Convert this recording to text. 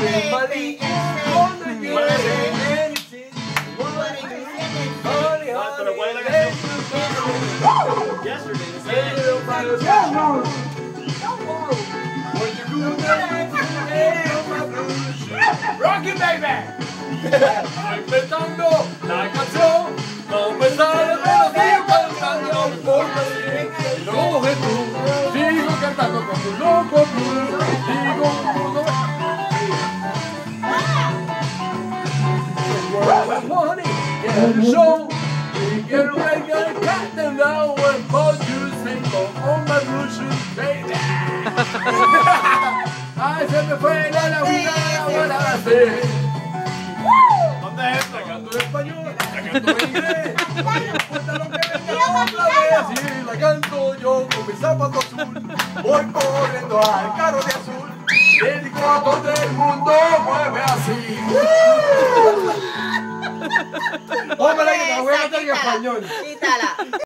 Everybody gonna get anything. Pero ¿cuál es la canción? Yesterday, the same. Rock it, baby. Empezando la canción, no me sale, pero sigo cantando, no me importa si no lo ves tú. Sigo cantando como un loco, sigo como money, get the show, get ready, get cat and now and both you sing on my blues, baby. Ay, se me fue la vida, ahora la sé. ¿Dónde es esto? La canto en español, la canto en inglés. No importa lo que venga otra vez, así la canto yo con mi zapato azul. Voy corriendo al carro de azul. Dedico a todo el mundo, mueve así. Póngale que te la voy a cantar en español. Quítala.